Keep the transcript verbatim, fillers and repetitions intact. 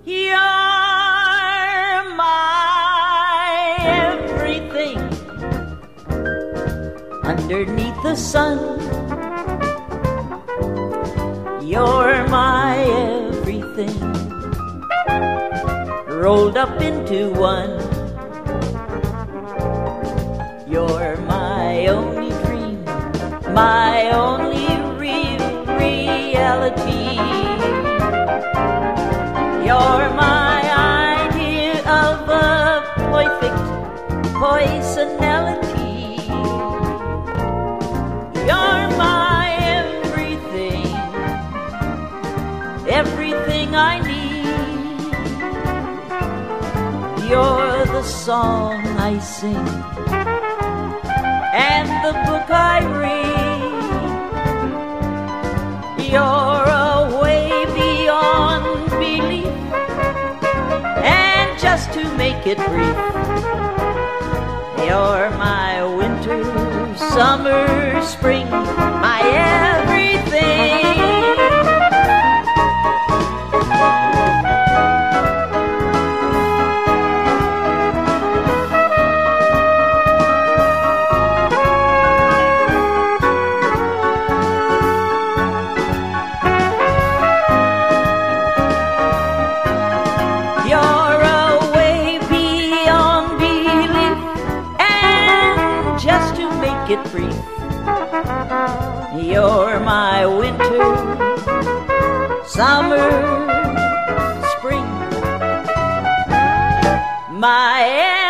You're my everything underneath the sun. You're my everything rolled up into one. You're my only dream, my only real reality. You're my idea of a perfect personality. You're my everything, everything I need. You're the song I sing and the book I read. You're a way beyond belief, and just to make it brief, you're my winter, summer, spring, my everything. It brief. You're my winter, summer, spring, my